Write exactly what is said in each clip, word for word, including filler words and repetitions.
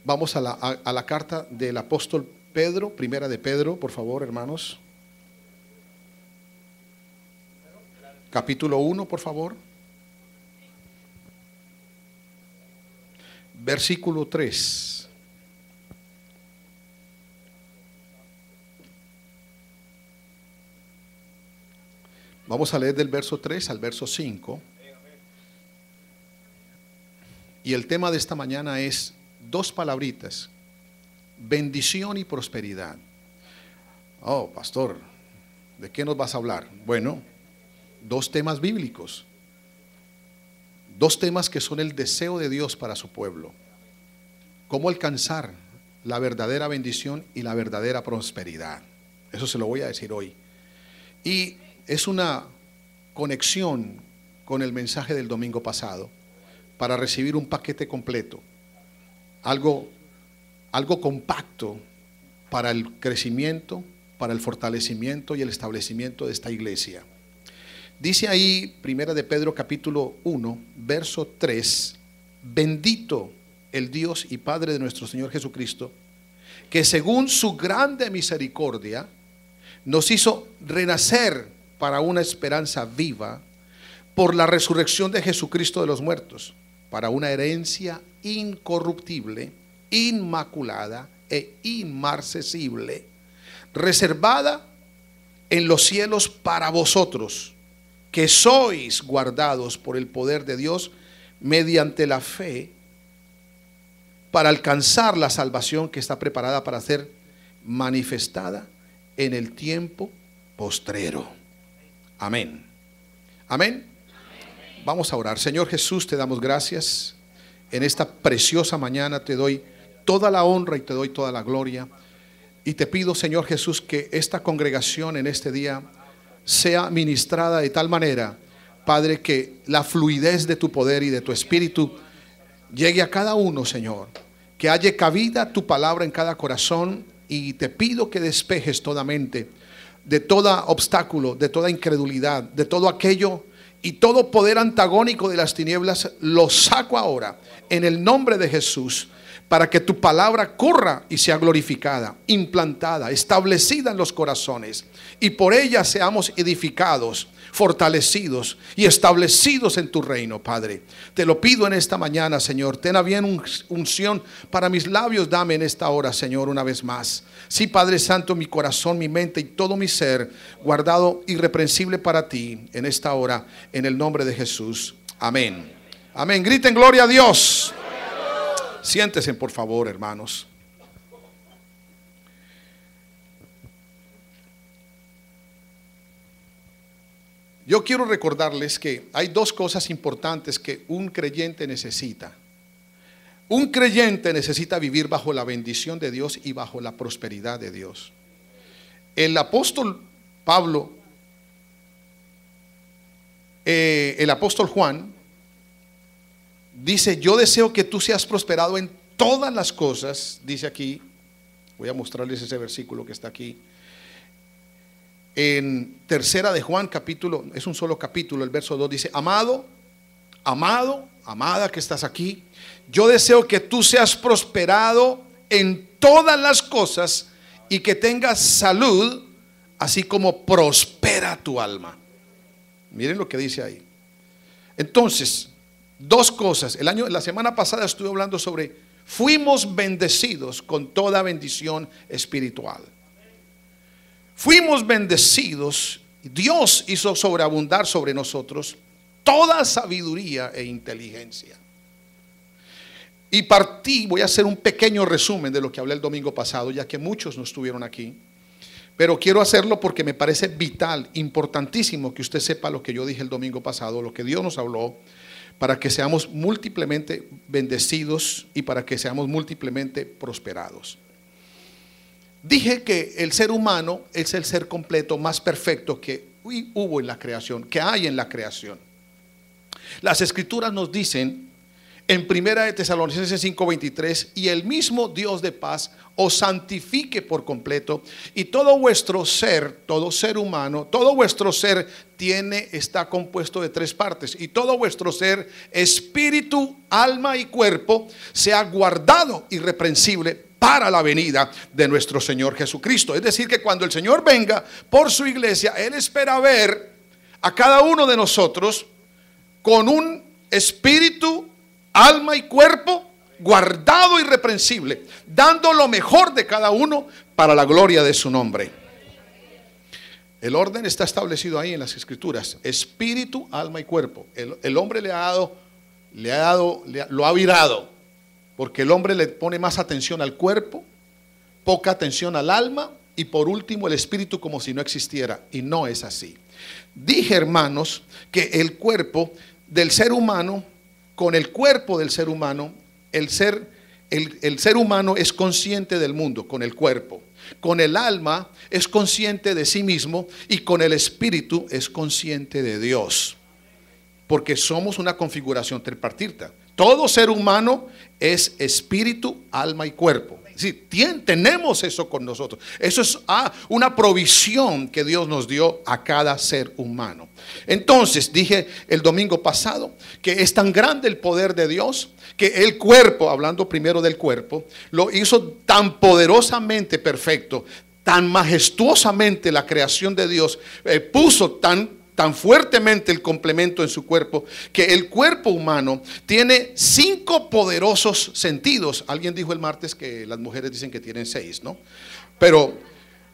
Vamos a la, a, a la carta del apóstol Pedro, primera de Pedro, por favor, hermanos. Capítulo uno, por favor. Versículo tres. Vamos a leer del verso tres al verso cinco. Y el tema de esta mañana es dos palabritas: bendición y prosperidad. Oh, pastor, ¿de qué nos vas a hablar? Bueno, dos temas bíblicos. Dos temas que son el deseo de Dios para su pueblo. Cómo alcanzar la verdadera bendición y la verdadera prosperidad. Eso se lo voy a decir hoy. Y es una conexión con el mensaje del domingo pasado para recibir un paquete completo. Algo, algo compacto para el crecimiento, para el fortalecimiento y el establecimiento de esta iglesia. Dice ahí, primera de Pedro capítulo uno, verso tres: bendito el Dios y Padre de nuestro Señor Jesucristo, que según su grande misericordia nos hizo renacer para una esperanza viva por la resurrección de Jesucristo de los muertos, para una herencia incorruptible, inmaculada e inmarcesible, reservada en los cielos para vosotros, que sois guardados por el poder de Dios mediante la fe, para alcanzar la salvación que está preparada para ser manifestada en el tiempo postrero. Amén. Amén. Vamos a orar. Señor Jesús, te damos gracias. En esta preciosa mañana te doy toda la honra y te doy toda la gloria. Y te pido, Señor Jesús, que esta congregación en este día sea ministrada de tal manera, Padre, que la fluidez de tu poder y de tu espíritu llegue a cada uno, Señor. Que haya cabida tu palabra en cada corazón. Y te pido que despejes toda mente de todo obstáculo, de toda incredulidad, de todo aquello y todo poder antagónico de las tinieblas. Lo saco ahora en el nombre de Jesús, para que tu palabra corra y sea glorificada, implantada, establecida en los corazones, y por ella seamos edificados, fortalecidos y establecidos en tu reino, Padre. Te lo pido en esta mañana, Señor. Ten a bien unción para mis labios. Dame en esta hora, Señor, una vez más. Sí, Padre Santo, mi corazón, mi mente y todo mi ser guardado irreprensible para ti en esta hora, en el nombre de Jesús. Amén. Amén. Griten gloria a Dios. Siéntense, por favor, hermanos. Yo quiero recordarles que hay dos cosas importantes que un creyente necesita. Un creyente necesita vivir bajo la bendición de Dios y bajo la prosperidad de Dios. El apóstol Pablo, eh, el apóstol Juan, dice: yo deseo que tú seas prosperado en todas las cosas. Dice aquí, voy a mostrarles ese versículo que está aquí. En tercera de Juan, capítulo, es un solo capítulo, el verso dos dice: amado, amado, amada que estás aquí, yo deseo que tú seas prosperado en todas las cosas y que tengas salud, así como prospera tu alma. Miren lo que dice ahí. Entonces, dos cosas. El año, la semana pasada estuve hablando sobre fuimos bendecidos con toda bendición espiritual. Fuimos bendecidos. Dios hizo sobreabundar sobre nosotros toda sabiduría e inteligencia. Y partí, voy a hacer un pequeño resumen de lo que hablé el domingo pasado, ya que muchos no estuvieron aquí. Pero quiero hacerlo porque me parece vital, importantísimo que usted sepa lo que yo dije el domingo pasado, lo que Dios nos habló, para que seamos múltiplemente bendecidos y para que seamos múltiplemente prosperados. Dije que el ser humano es el ser completo más perfecto que hubo en la creación, que hay en la creación. Las escrituras nos dicen en Primera de Tesalonicenses cinco veintitrés, y el mismo Dios de paz os santifique por completo, y todo vuestro ser, todo ser humano, todo vuestro ser tiene, está compuesto de tres partes, y todo vuestro ser, espíritu, alma y cuerpo, sea guardado irreprensible para la venida de nuestro Señor Jesucristo. Es decir, que cuando el Señor venga por su iglesia, Él espera ver a cada uno de nosotros con un espíritu, alma y cuerpo guardado irreprensible, dando lo mejor de cada uno para la gloria de su nombre. El orden está establecido ahí en las Escrituras: espíritu, alma y cuerpo. El, el hombre le ha dado, le ha dado, le ha, lo ha virado, porque el hombre le pone más atención al cuerpo, poca atención al alma, y por último el espíritu, como si no existiera. Y no es así. Dije, hermanos, que el cuerpo del ser humano, con el cuerpo del ser humano, el ser, el, el ser humano es consciente del mundo con el cuerpo. Con el alma es consciente de sí mismo, y con el espíritu es consciente de Dios. Porque somos una configuración tripartita. Todo ser humano es espíritu, alma y cuerpo. Sí, tien, tenemos eso con nosotros. Eso es ah, una provisión que Dios nos dio a cada ser humano. Entonces, dije el domingo pasado que es tan grande el poder de Dios que el cuerpo, hablando primero del cuerpo, lo hizo tan poderosamente perfecto, tan majestuosamente la creación de Dios, eh, puso tan tan fuertemente el complemento en su cuerpo, que el cuerpo humano tiene cinco poderosos sentidos. Alguien dijo el martes que las mujeres dicen que tienen seis, ¿no? Pero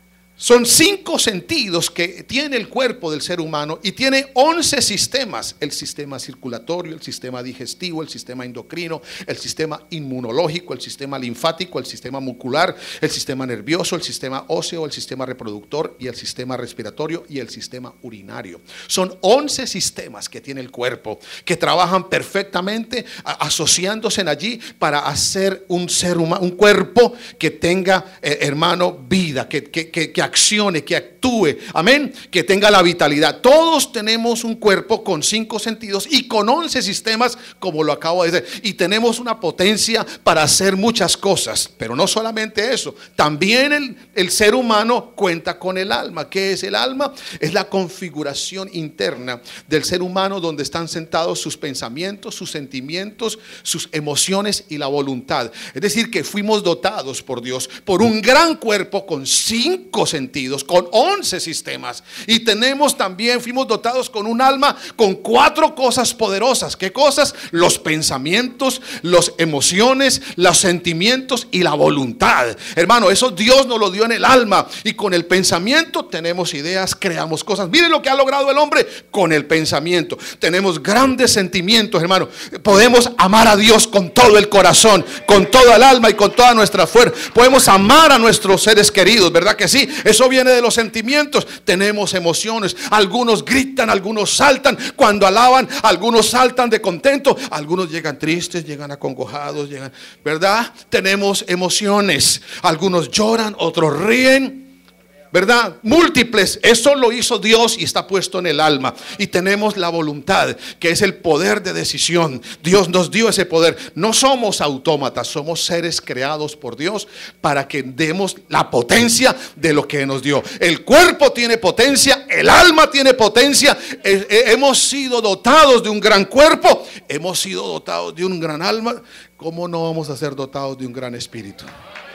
son cinco sentidos que tiene el cuerpo del ser humano, y tiene once sistemas: el sistema circulatorio, el sistema digestivo, el sistema endocrino, el sistema inmunológico, el sistema linfático, el sistema muscular, el sistema nervioso, el sistema óseo, el sistema reproductor, y el sistema respiratorio, y el sistema urinario. Son once sistemas que tiene el cuerpo, que trabajan perfectamente, asociándose en allí para hacer un ser humano, un cuerpo que tenga, eh, hermano, vida, que, que, que, que accione, que actúe, amén, que tenga la vitalidad. Todos tenemos un cuerpo con cinco sentidos y con once sistemas, como lo acabo de decir, y tenemos una potencia para hacer muchas cosas. Pero no solamente eso, también el, el ser humano cuenta con el alma. ¿Qué es el alma? Es la configuración interna del ser humano, donde están sentados sus pensamientos, sus sentimientos, sus emociones y la voluntad. Es decir, que fuimos dotados por Dios por un gran cuerpo con cinco sentidos, con once sistemas, y tenemos también, fuimos dotados con un alma con cuatro cosas poderosas. ¿Qué cosas? Los pensamientos, las emociones, los sentimientos y la voluntad. Hermano, eso Dios nos lo dio en el alma, y con el pensamiento tenemos ideas, creamos cosas. Miren lo que ha logrado el hombre con el pensamiento. Tenemos grandes sentimientos, hermano. Podemos amar a Dios con todo el corazón, con toda el alma y con toda nuestra fuerza. Podemos amar a nuestros seres queridos, ¿verdad que sí? Eso viene de los sentimientos. Tenemos emociones. Algunos gritan, algunos saltan cuando alaban, algunos saltan de contento, algunos llegan tristes, llegan acongojados, llegan, ¿verdad? Tenemos emociones. Algunos lloran, otros ríen, ¿verdad? Múltiples. Eso lo hizo Dios y está puesto en el alma. Y tenemos la voluntad, que es el poder de decisión. Dios nos dio ese poder. No somos autómatas, somos seres creados por Dios para que demos la potencia de lo que nos dio. El cuerpo tiene potencia, el alma tiene potencia. Eh, eh, hemos sido dotados de un gran cuerpo, hemos sido dotados de un gran alma. ¿Cómo no vamos a ser dotados de un gran espíritu?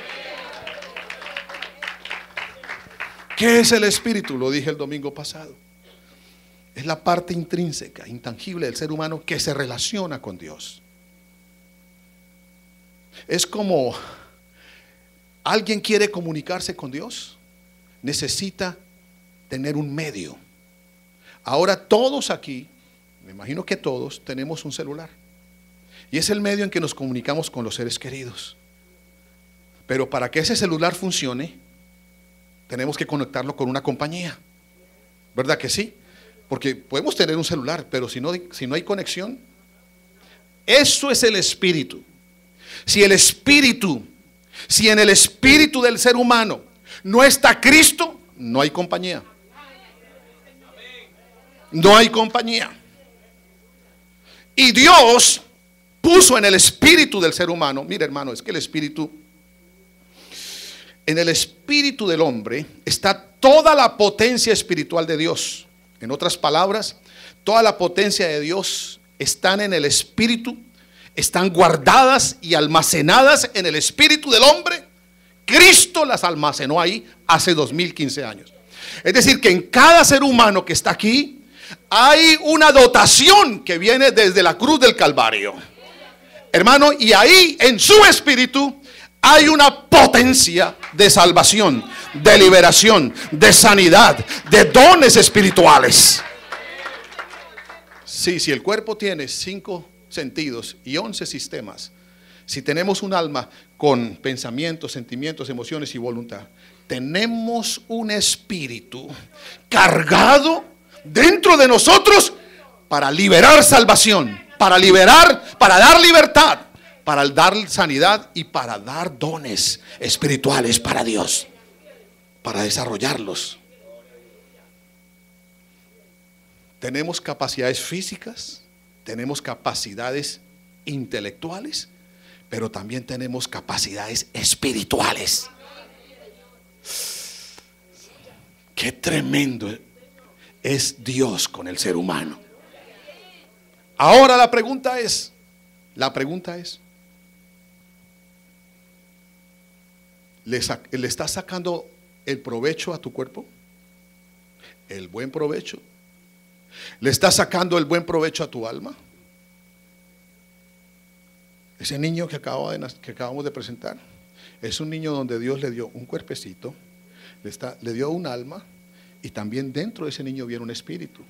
¿Qué es el espíritu? Lo dije el domingo pasado. Es la parte intrínseca, intangible del ser humano que se relaciona con Dios. Es como alguien quiere comunicarse con Dios, necesita tener un medio. Ahora todos aquí, me imagino que todos, tenemos un celular. Y es el medio en que nos comunicamos con los seres queridos. Pero para que ese celular funcione, tenemos que conectarlo con una compañía, ¿verdad que sí? Porque podemos tener un celular, pero si no, si no hay conexión, eso es el espíritu. Si el espíritu, si en el espíritu del ser humano no está Cristo, no hay compañía. No hay compañía. Y Dios puso en el espíritu del ser humano. Mira, hermano, es que el espíritu, en el espíritu del hombre está toda la potencia espiritual de Dios. En otras palabras, toda la potencia de Dios están en el espíritu, están guardadas y almacenadas en el espíritu del hombre. Cristo las almacenó ahí hace dos mil quince años. Es decir, que en cada ser humano que está aquí hay una dotación que viene desde la cruz del Calvario, hermano, y ahí en su espíritu hay una potencia de salvación, de liberación, de sanidad, de dones espirituales. Sí, si el cuerpo tiene cinco sentidos y once sistemas, si tenemos un alma con pensamientos, sentimientos, emociones y voluntad, tenemos un espíritu cargado dentro de nosotros para liberar salvación, para liberar, para dar libertad, para dar sanidad y para dar dones espirituales para Dios, para desarrollarlos. Tenemos capacidades físicas, tenemos capacidades intelectuales, pero también tenemos capacidades espirituales. Qué tremendo es Dios con el ser humano. Ahora la pregunta es, la pregunta es, ¿le, ¿le estás sacando el provecho a tu cuerpo? ¿El buen provecho? ¿Le estás sacando el buen provecho a tu alma? Ese niño que, acaba de, que acabamos de presentar es un niño donde Dios le dio un cuerpecito, le, está, le dio un alma, y también dentro de ese niño viene un espíritu.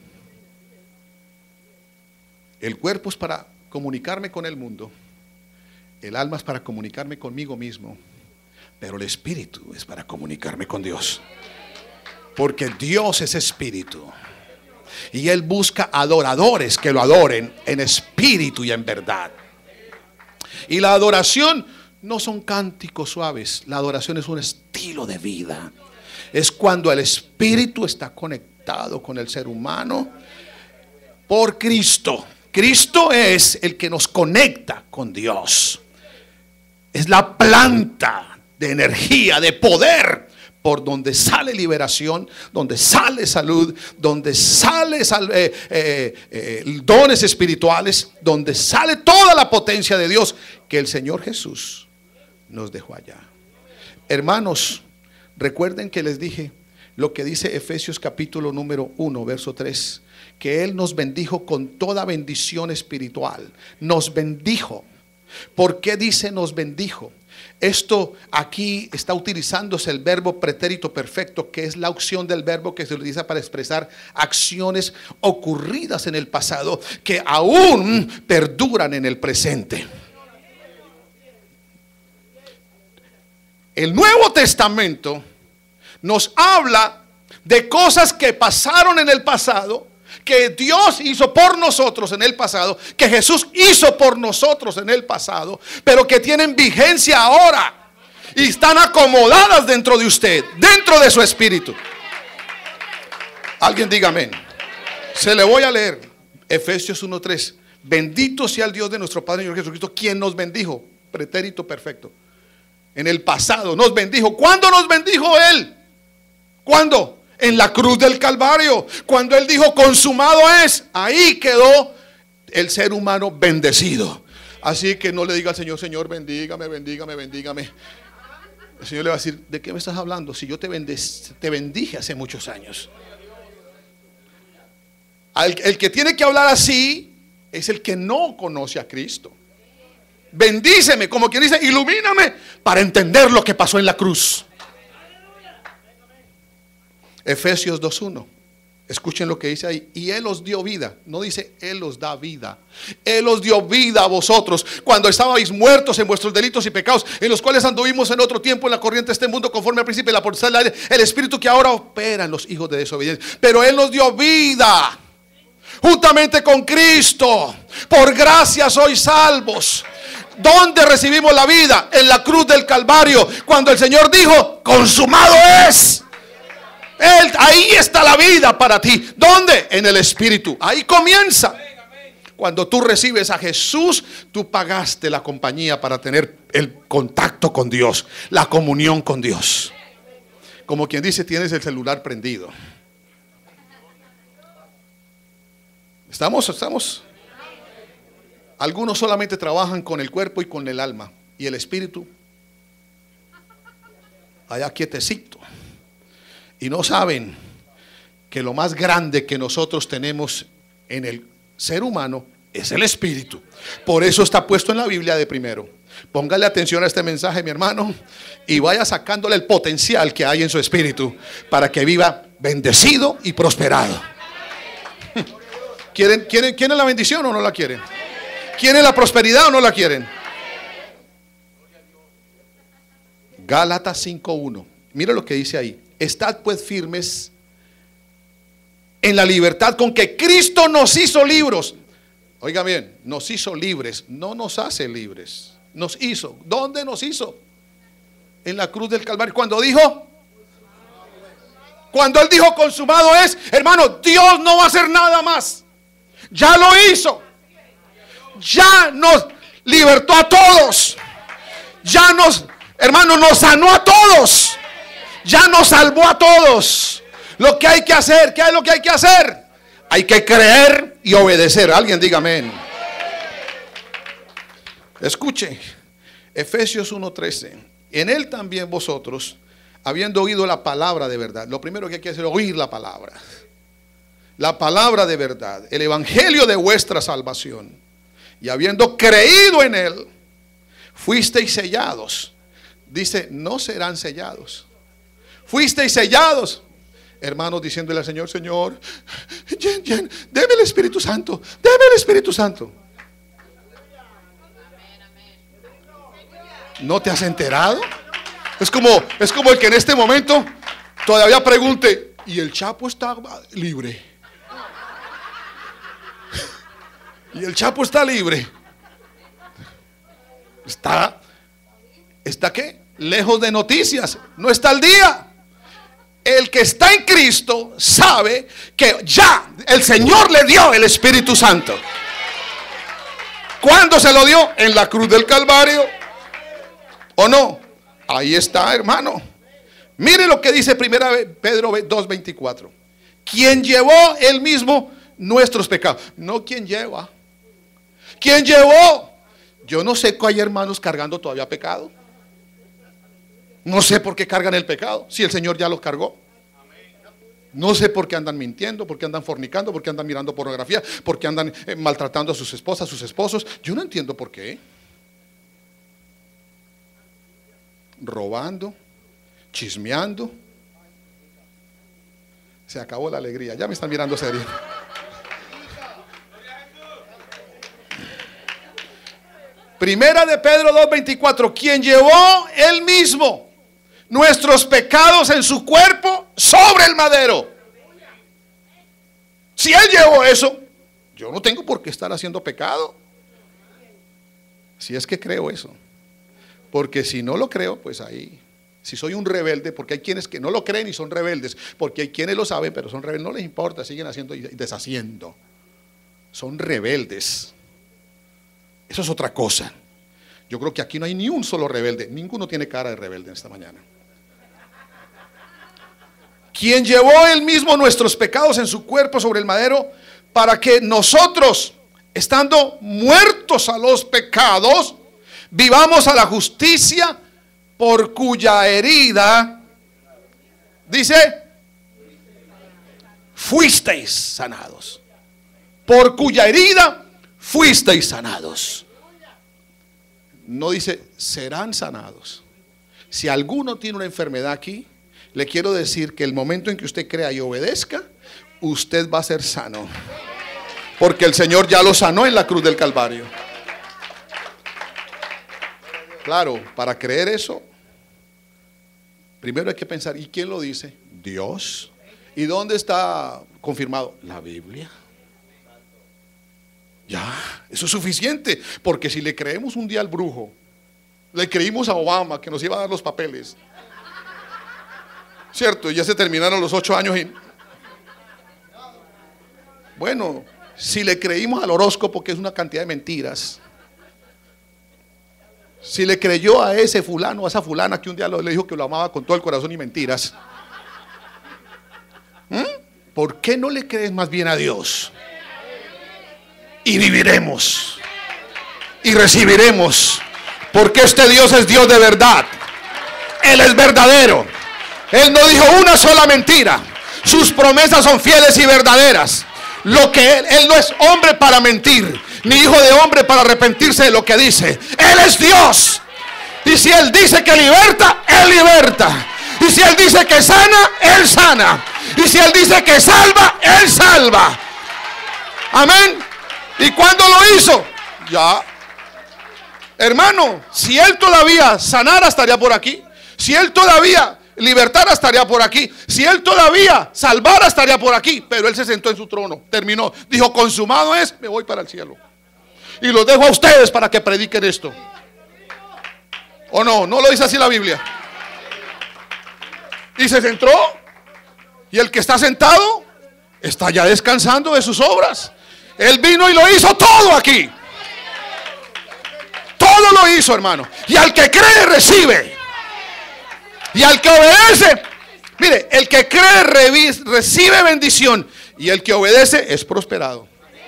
El cuerpo es para comunicarme con el mundo, el alma es para comunicarme conmigo mismo, pero el espíritu es para comunicarme con Dios, porque Dios es espíritu y Él busca adoradores que lo adoren en espíritu y en verdad. Y la adoración no son cánticos suaves, la adoración es un estilo de vida. Es cuando el espíritu está conectado con el ser humano por Cristo. Cristo es el que nos conecta con Dios. Es la planta de energía, de poder, por donde sale liberación, donde sale salud, donde sale sal, eh, eh, eh, dones espirituales, donde sale toda la potencia de Dios que el Señor Jesús nos dejó allá. Hermanos, recuerden que les dije lo que dice Efesios capítulo número uno, verso tres, que Él nos bendijo con toda bendición espiritual. Nos bendijo. ¿Por qué dice nos bendijo? Esto aquí está utilizándose el verbo pretérito perfecto, que es la opción del verbo que se utiliza para expresar acciones ocurridas en el pasado que aún perduran en el presente. El Nuevo Testamento nos habla de cosas que pasaron en el pasado, que Dios hizo por nosotros en el pasado, que Jesús hizo por nosotros en el pasado, pero que tienen vigencia ahora y están acomodadas dentro de usted, dentro de su espíritu. Alguien diga amén. Se le voy a leer Efesios uno tres. Bendito sea el Dios de nuestro Padre Señor Jesucristo, quien nos bendijo, pretérito perfecto, en el pasado nos bendijo. ¿Cuándo nos bendijo Él? ¿Cuándo? En la cruz del Calvario, cuando Él dijo consumado es. Ahí quedó el ser humano bendecido. Así que no le diga al Señor, Señor, bendígame, bendígame, bendígame. El Señor le va a decir, ¿de qué me estás hablando? Si yo te, bendecí, te bendije hace muchos años. El, el que tiene que hablar así es el que no conoce a Cristo. Bendíceme, como quien dice, ilumíname para entender lo que pasó en la cruz. Efesios dos uno. Escuchen lo que dice ahí. Y Él os dio vida. No dice Él os da vida. Él os dio vida a vosotros cuando estabais muertos en vuestros delitos y pecados, en los cuales anduvimos en otro tiempo en la corriente de este mundo, conforme al principio de la potestad del aire, el espíritu que ahora opera en los hijos de desobediencia. Pero Él nos dio vida juntamente con Cristo. Por gracia sois salvos. ¿Dónde recibimos la vida? En la cruz del Calvario, cuando el Señor dijo, consumado es. Él, ahí está la vida para ti. ¿Dónde? En el espíritu. Ahí comienza. Cuando tú recibes a Jesús, tú pagaste la compañía para tener el contacto con Dios, la comunión con Dios. Como quien dice, tienes el celular prendido. Estamos, estamos. Algunos solamente trabajan con el cuerpo y con el alma, y el espíritu allá quietecito. Y no saben que lo más grande que nosotros tenemos en el ser humano es el espíritu. Por eso está puesto en la Biblia de primero. Póngale atención a este mensaje, mi hermano, y vaya sacándole el potencial que hay en su espíritu para que viva bendecido y prosperado. ¿Quieren, quieren, ¿Quieren la bendición o no la quieren? ¿Quieren la prosperidad o no la quieren? Gálatas cinco uno. Mira lo que dice ahí. Estad pues firmes en la libertad con que Cristo nos hizo libres. Oiga bien, nos hizo libres, no nos hace libres. Nos hizo. ¿Dónde nos hizo? En la cruz del Calvario. Cuando dijo, cuando Él dijo consumado es, hermano, Dios no va a hacer nada más. Ya lo hizo. Ya nos libertó a todos. Ya nos, hermano, nos sanó a todos. Ya nos salvó a todos. Lo que hay que hacer, ¿qué es lo que hay que hacer? Hay que creer y obedecer. Alguien diga amén. Escuche, Efesios uno trece. En Él también vosotros, habiendo oído la palabra de verdad. Lo primero que hay que hacer es oír la palabra. La palabra de verdad, el evangelio de vuestra salvación. Y habiendo creído en Él, fuisteis sellados. Dice, no serán sellados. Fuisteis sellados. Hermanos, diciéndole al Señor, Señor, yen, yen, deme el Espíritu Santo, deme el Espíritu Santo. ¿No te has enterado? Es como, es como el que en este momento todavía pregunte, ¿y el Chapo está libre? ¿Y el Chapo está libre? ¿Está, está qué? Lejos de noticias, no está al día. El que está en Cristo sabe que ya el Señor le dio el Espíritu Santo. ¿Cuándo se lo dio? En la cruz del Calvario. ¿O no? Ahí está, hermano. Mire lo que dice primera Pedro dos veinticuatro. Quien llevó él mismo nuestros pecados. No quien lleva. ¿Quién llevó? Yo no sé que hay hermanos cargando todavía pecado. No sé por qué cargan el pecado, si el Señor ya los cargó. No sé por qué andan mintiendo, por qué andan fornicando, por qué andan mirando pornografía, por qué andan eh, maltratando a sus esposas, a sus esposos. Yo no entiendo por qué. Robando, chismeando. Se acabó la alegría, ya me están mirando serio. Primera de Pedro dos veinticuatro. Quien llevó él mismo nuestros pecados en su cuerpo sobre el madero. Si Él llevó eso, yo no tengo por qué estar haciendo pecado. Si es que creo eso. Porque si no lo creo, pues ahí, si soy un rebelde, porque hay quienes que no lo creen y son rebeldes, porque hay quienes lo saben pero son rebeldes, no les importa, siguen haciendo y deshaciendo. Son rebeldes. Eso es otra cosa. Yo creo que aquí no hay ni un solo rebelde. Ninguno tiene cara de rebelde en esta mañana. Quien llevó él mismo nuestros pecados en su cuerpo sobre el madero, para que nosotros, estando muertos a los pecados, vivamos a la justicia, por cuya herida, dice, fuisteis sanados. Por cuya herida fuisteis sanados. No dice serán sanados. Si alguno tiene una enfermedad aquí, le quiero decir que el momento en que usted crea y obedezca, usted va a ser sano, porque el Señor ya lo sanó en la cruz del Calvario. Claro, para creer eso, primero hay que pensar, ¿y quién lo dice? Dios. ¿Y dónde está confirmado? La Biblia. Ya, eso es suficiente, porque si le creemos un día al brujo, le creímos a Obama que nos iba a dar los papeles, cierto, ya se terminaron los ocho años y, bueno, Si le creímos al horóscopo, que es una cantidad de mentiras. Si le creyó a ese fulano, a esa fulana que un día le dijo que lo amaba con todo el corazón y mentiras. ¿Mm? ¿Por qué no le crees más bien a Dios? Y viviremos. Y recibiremos. Porque este Dios es Dios de verdad. Él es verdadero. Él no dijo una sola mentira. Sus promesas son fieles y verdaderas. Lo que él, él no es hombre para mentir, ni hijo de hombre para arrepentirse de lo que dice. Él es Dios. Y si Él dice que liberta, Él liberta. Y si Él dice que sana, Él sana. Y si Él dice que salva, Él salva. Amén. ¿Y cuándo lo hizo? Ya. Hermano, si Él todavía sanara, estaría por aquí. Si Él todavía libertara, estaría por aquí. Si Él todavía salvara, estaría por aquí. Pero Él se sentó en su trono, terminó, dijo: consumado es, me voy para el cielo. Y los dejo a ustedes para que prediquen esto. ¿O no? ¿No lo dice así la Biblia? Y se sentó. Y el que está sentado está ya descansando de sus obras. Él vino y lo hizo todo aquí. Todo lo hizo, hermano. Y al que cree, recibe. Y al que obedece, mire, el que cree recibe bendición. Y el que obedece es prosperado.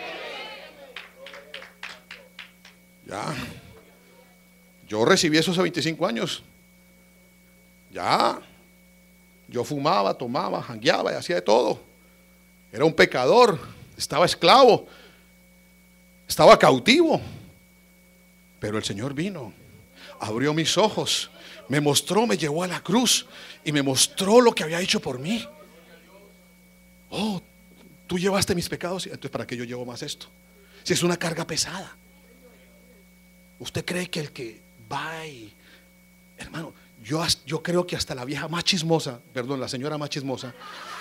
Ya. Yo recibí eso hace veinticinco años. Ya. Yo fumaba, tomaba, jangueaba y hacía de todo. Era un pecador. Estaba esclavo. Estaba cautivo. Pero el Señor vino. Abrió mis ojos. Me mostró, me llevó a la cruz. Y me mostró lo que había hecho por mí. Oh, tú llevaste mis pecados. Entonces, ¿para qué yo llevo más esto? Si es una carga pesada. ¿Usted cree que el que va y... Hermano, yo, yo creo que hasta la vieja más chismosa, perdón, la señora más chismosa,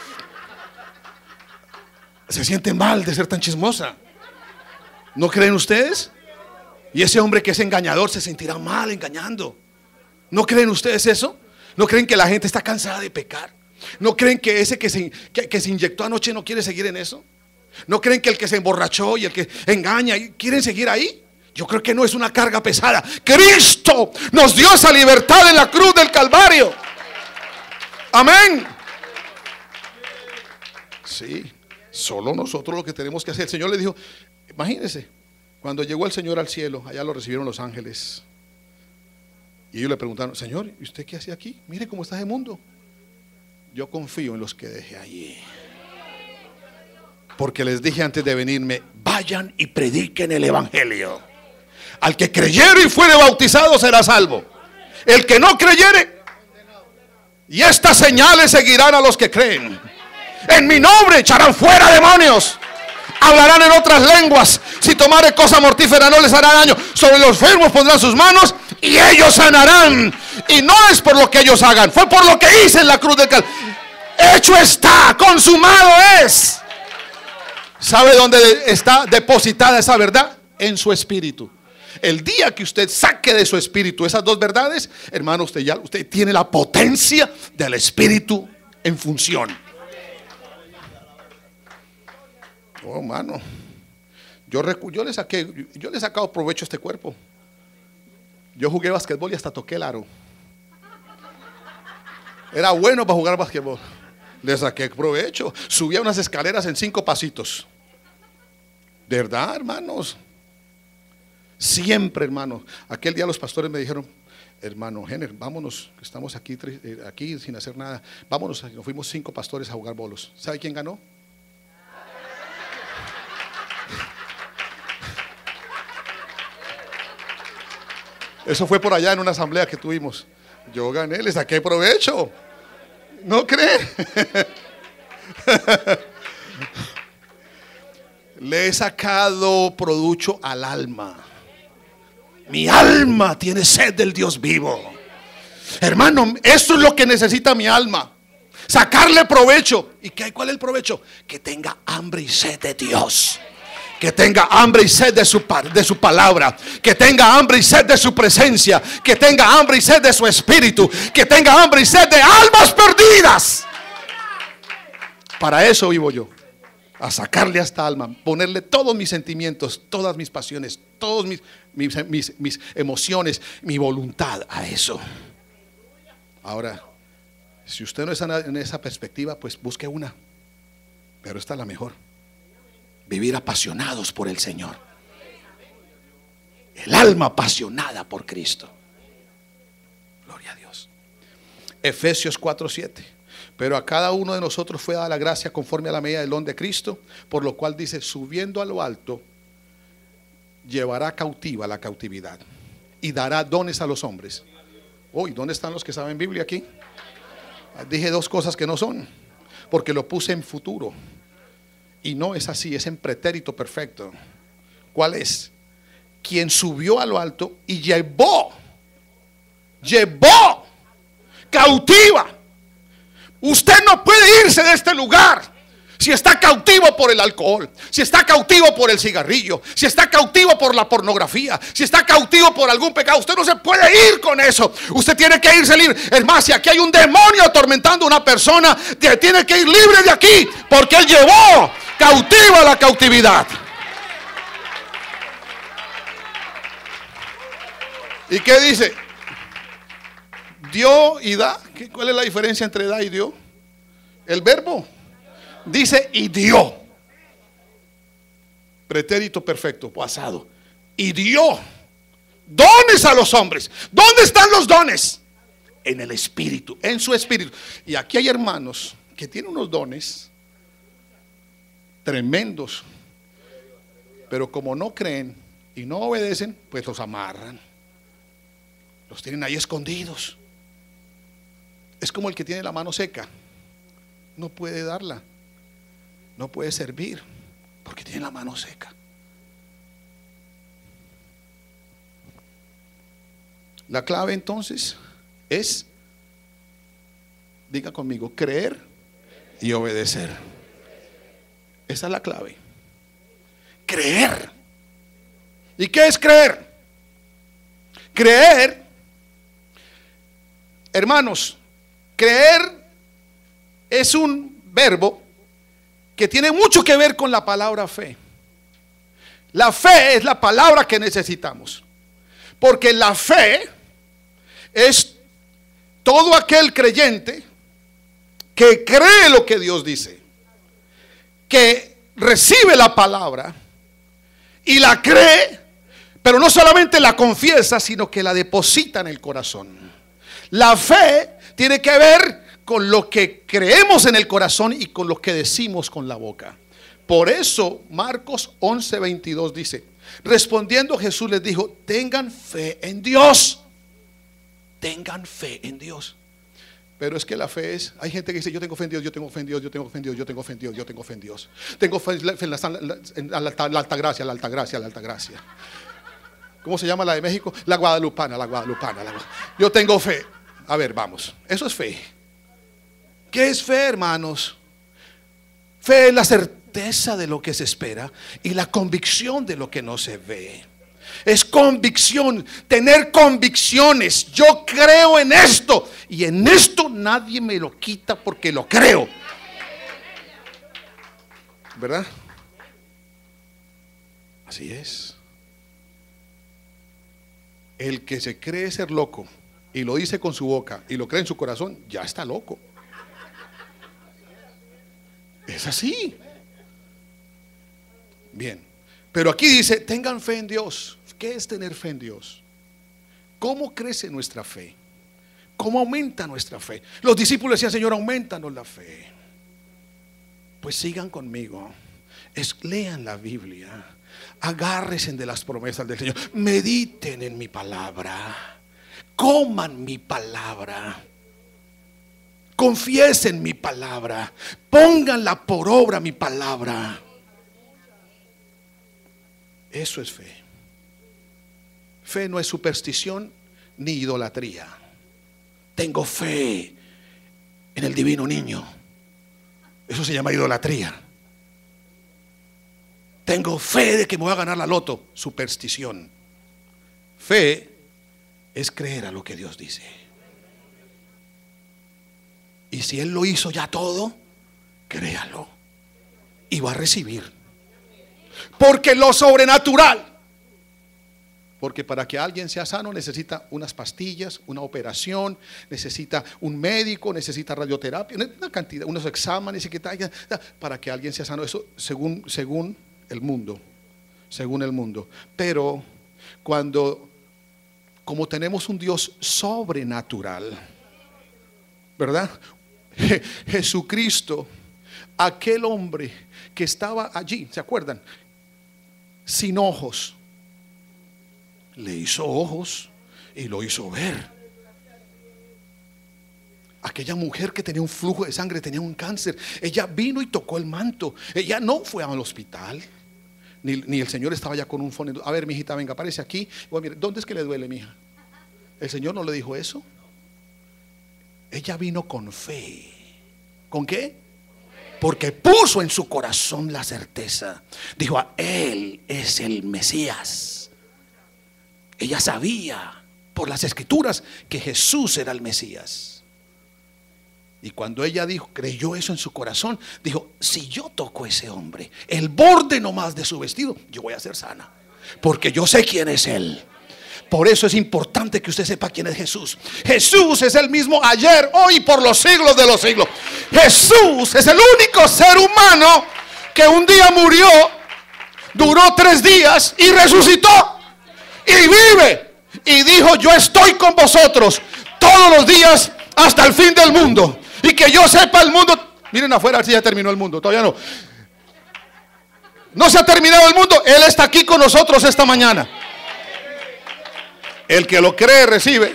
se siente mal de ser tan chismosa. ¿No creen ustedes? Y ese hombre que es engañador se sentirá mal engañando. ¿No creen ustedes eso? ¿No creen que la gente está cansada de pecar? ¿No creen que ese que se, que, que se inyectó anoche no quiere seguir en eso? ¿No creen que el que se emborrachó y el que engaña quieren seguir ahí? Yo creo que no es una carga pesada. Cristo nos dio esa libertad en la cruz del Calvario. Amén. Sí, solo nosotros lo que tenemos que hacer. El Señor le dijo, imagínense, cuando llegó el Señor al cielo, allá lo recibieron los ángeles. Y ellos le preguntaron: Señor, ¿y usted qué hace aquí? Mire cómo está ese mundo. Yo confío en los que dejé allí. Porque les dije antes de venirme: vayan y prediquen el evangelio. Al que creyere y fuere bautizado será salvo. El que no creyere, y estas señales seguirán a los que creen. En mi nombre echarán fuera demonios. Hablarán en otras lenguas. Si tomare cosa mortífera no les hará daño. Sobre los enfermos pondrán sus manos y ellos sanarán. Y no es por lo que ellos hagan, fue por lo que hice en la cruz del Calvario. Hecho está, consumado es. ¿Sabe dónde está depositada esa verdad? En su espíritu. El día que usted saque de su espíritu esas dos verdades, hermano, usted ya usted tiene la potencia del espíritu en función. Oh, hermano, yo, yo le saqué, yo le he sacado provecho a este cuerpo. Yo jugué basquetbol y hasta toqué el aro. Era bueno para jugar basquetbol. Le saqué provecho. Subía unas escaleras en cinco pasitos. ¿De verdad, hermanos? Siempre, hermanos. Aquel día los pastores me dijeron: hermano Jenner, vámonos, que estamos aquí, aquí sin hacer nada. Vámonos. Nos fuimos cinco pastores a jugar bolos. ¿Sabe quién ganó? Eso fue por allá en una asamblea que tuvimos. Yo gané, le saqué provecho. ¿No creen? Le he sacado provecho al alma. Mi alma tiene sed del Dios vivo. Hermano, eso es lo que necesita mi alma. Sacarle provecho. ¿Y qué, cuál es el provecho? Que tenga hambre y sed de Dios. Que tenga hambre y sed de su, de su palabra. Que tenga hambre y sed de su presencia. Que tenga hambre y sed de su espíritu. Que tenga hambre y sed de almas perdidas. Para eso vivo yo. a sacarle a esta alma, ponerle todos mis sentimientos, todas mis pasiones, todas mis, mis, mis, mis emociones, mi voluntad a eso. Ahora, si usted no está en esa perspectiva, pues busque una, pero esta es la mejor: vivir apasionados por el Señor, el alma apasionada por Cristo. Gloria a Dios. Efesios cuatro siete. Pero a cada uno de nosotros fue dada la gracia conforme a la medida del don de Cristo, por lo cual dice: subiendo a lo alto, llevará cautiva la cautividad y dará dones a los hombres. Uy, ¿dónde están los que saben Biblia aquí? Dije dos cosas que no son, porque lo puse en futuro y no es así, es en pretérito perfecto. ¿Cuál es? Quien subió a lo alto y llevó, llevó cautiva. Usted no puede irse de este lugar si está cautivo por el alcohol, si está cautivo por el cigarrillo, si está cautivo por la pornografía, si está cautivo por algún pecado. Usted no se puede ir con eso. Usted tiene que irse libre. Es más, si aquí hay un demonio atormentando a una persona, tiene que ir libre de aquí, porque él llevó cautiva la cautividad. ¿Y qué dice? Dio y da. ¿Cuál es la diferencia entre da y dio? El verbo dice y dio. Pretérito perfecto, pasado. Y dio dones a los hombres. ¿Dónde están los dones? En el espíritu, en su espíritu. Y aquí hay hermanos que tienen unos dones tremendos, pero como no creen y no obedecen, pues los amarran, los tienen ahí escondidos. Es como el que tiene la mano seca, no puede darla, no puede servir porque tiene la mano seca. La clave entonces es, diga conmigo, creer y obedecer. Esa es la clave. Creer. ¿Y qué es creer? Creer, hermanos, creer es un verbo que tiene mucho que ver con la palabra fe. La fe es la palabra que necesitamos, porque la fe es todo aquel creyente que cree lo que Dios dice, que recibe la palabra y la cree, pero no solamente la confiesa, sino que la deposita en el corazón. La fe tiene que ver con lo que creemos en el corazón y con lo que decimos con la boca. Por eso Marcos once veintidós dice: respondiendo Jesús les dijo: tengan fe en Dios. Tengan fe en Dios. Pero es que la fe es, hay gente que dice: yo tengo fe en Dios, yo tengo fe en Dios, yo tengo fe en Dios, yo tengo fe en Dios, yo tengo fe en Dios. Tengo fe en la, en la, en la, la, la alta gracia, la alta gracia, la alta gracia. ¿Cómo se llama la de México? La guadalupana, la guadalupana, la, yo tengo fe. A ver, vamos, eso es fe. ¿Qué es fe, hermanos? Fe es la certeza de lo que se espera y la convicción de lo que no se ve. Es convicción, tener convicciones. Yo creo en esto y en esto nadie me lo quita porque lo creo, ¿verdad? Así es. El que se cree ser loco y lo dice con su boca y lo cree en su corazón, ya está loco. Es así. Bien, pero aquí dice: tengan fe en Dios. ¿Qué es tener fe en Dios? ¿Cómo crece nuestra fe? ¿Cómo aumenta nuestra fe? Los discípulos decían: Señor, aumentanos la fe. Pues sigan conmigo, es, lean la Biblia, agárrense de las promesas del Señor, mediten en mi palabra, coman mi palabra, confiesen mi palabra, pónganla por obra mi palabra. Eso es fe. Fe no es superstición ni idolatría. Tengo fe en el divino niño, eso se llama idolatría. Tengo fe de que me voy a ganar la loto, superstición. Fe es creer a lo que Dios dice. Y si Él lo hizo ya todo, créalo. y va a recibir. Porque lo sobrenatural, porque para que alguien sea sano necesita unas pastillas, una operación, necesita un médico, necesita radioterapia, una cantidad, unos exámenes y que tal, para que alguien sea sano. Eso según, según el mundo, según el mundo. Pero cuando, como tenemos un Dios sobrenatural, ¿verdad? Je- Jesucristo, aquel hombre que estaba allí, ¿se acuerdan? Sin ojos, le hizo ojos y lo hizo ver. Aquella mujer que tenía un flujo de sangre, tenía un cáncer, ella vino y tocó el manto. Ella no fue al hospital, ni, ni el Señor estaba ya con un fondo. A ver, mijita, venga, aparece aquí. Bueno, mire, ¿dónde es que le duele, mija? El Señor no le dijo eso. Ella vino con fe. ¿Con qué? Porque puso en su corazón la certeza. Dijo, a Él es el Mesías. Ella sabía por las escrituras que Jesús era el Mesías. Y cuando ella dijo, creyó eso en su corazón, dijo, si yo toco a ese hombre, el borde nomás de su vestido, yo voy a ser sana, porque yo sé quién es Él. Por eso es importante que usted sepa quién es Jesús. Jesús es el mismo ayer, hoy y por los siglos de los siglos. Jesús es el único ser humano que un día murió, duró tres días y resucitó y vive. Y dijo, yo estoy con vosotros todos los días hasta el fin del mundo. Y que yo sepa, el mundo, miren afuera si ya terminó el mundo, todavía no. No se ha terminado el mundo, Él está aquí con nosotros esta mañana. El que lo cree recibe.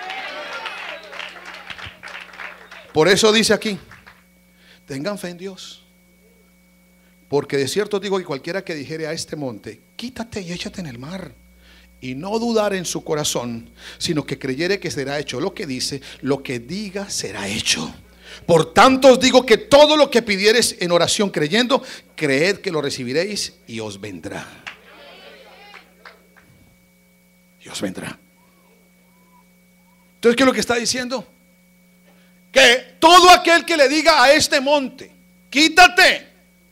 Por eso dice aquí, tengan fe en Dios, porque de cierto digo que cualquiera que dijere a este monte, quítate y échate en el mar, y no dudar en su corazón, sino que creyere que será hecho lo que dice, lo que diga será hecho. Por tanto os digo que todo lo que pidiereis en oración creyendo, creed que lo recibiréis y os vendrá. Y os vendrá. Entonces, ¿qué es lo que está diciendo? Que todo aquel que le diga a este monte, quítate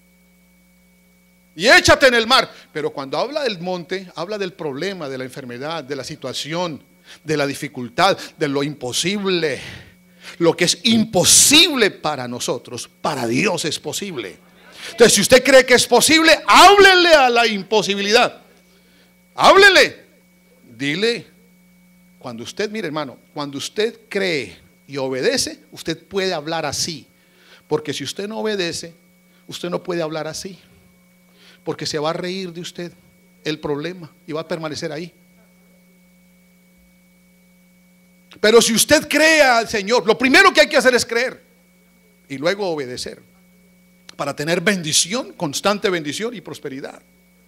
y échate en el mar. Pero cuando habla del monte, habla del problema, de la enfermedad, de la situación, de la dificultad, de lo imposible. Lo que es imposible para nosotros, para Dios es posible. Entonces, si usted cree que es posible, háblele a la imposibilidad. Háblele. Dile, cuando usted, mire hermano, cuando usted cree y obedece, usted puede hablar así. Porque si usted no obedece, usted no puede hablar así. Porque se va a reír de usted el problema y va a permanecer ahí. Pero si usted cree al Señor, lo primero que hay que hacer es creer y luego obedecer para tener bendición, constante bendición y prosperidad.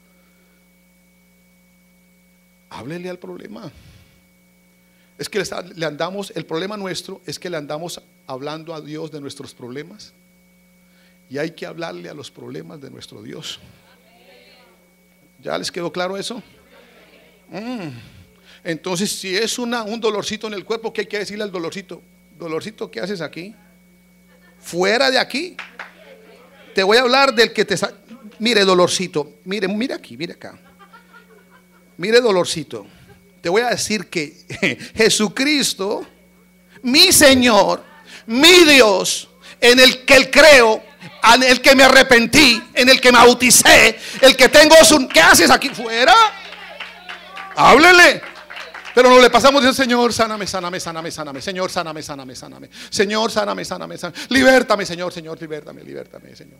Háblele al problema. Es que le andamos, el problema nuestro es que le andamos hablando a Dios de nuestros problemas, y hay que hablarle a los problemas de nuestro Dios. ¿Ya les quedó claro eso? Mm. Entonces, si es una, un dolorcito en el cuerpo, ¿qué hay que decirle al dolorcito? Dolorcito, ¿qué haces aquí? Fuera de aquí. Te voy a hablar del que te... Mire, dolorcito, mire, mire aquí, mire acá. Mire, dolorcito, te voy a decir que Jesucristo, mi Señor, mi Dios, en el que Él creo, en el que me arrepentí, en el que me bauticé, el que tengo su... ¿Qué haces aquí? Fuera. Háblele. Pero no le pasamos diciendo, Señor, sáname, sáname, sáname, sáname. Señor, sáname, sáname, sáname. Señor, sáname, sáname, sáname. Libértame, Señor, Señor, libértame, libértame, Señor.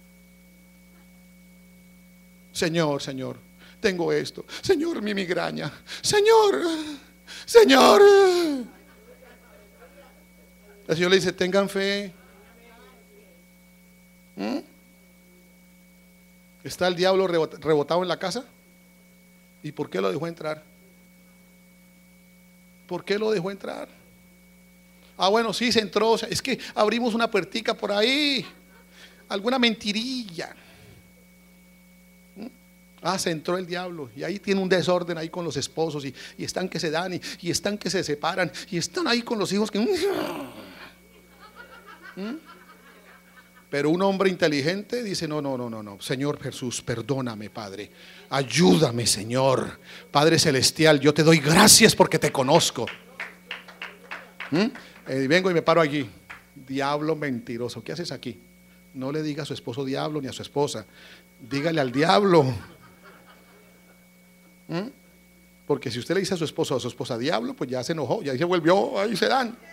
Señor, Señor, tengo esto. Señor, mi migraña. Señor, Señor. El Señor le dice, tengan fe. ¿Mm? ¿Está el diablo rebotado en la casa? ¿Y por qué lo dejó entrar? ¿Por qué lo dejó entrar? Ah, bueno, sí, se entró. Es que abrimos una puertica por ahí, alguna mentirilla. ¿Mm? Ah, se entró el diablo y ahí tiene un desorden ahí con los esposos y, y están que se dan y, y están que se separan y están ahí con los hijos que... ¿Mm? Pero un hombre inteligente dice, no, no, no, no, no, Señor Jesús, perdóname, Padre, ayúdame, Señor, Padre Celestial, yo te doy gracias porque te conozco. ¿Mm? Eh, vengo y me paro allí. Diablo mentiroso, ¿qué haces aquí? No le diga a su esposo diablo ni a su esposa, dígale al diablo. ¿Mm? Porque si usted le dice a su esposo o a su esposa diablo, pues ya se enojó, ya se volvió, ahí se dan.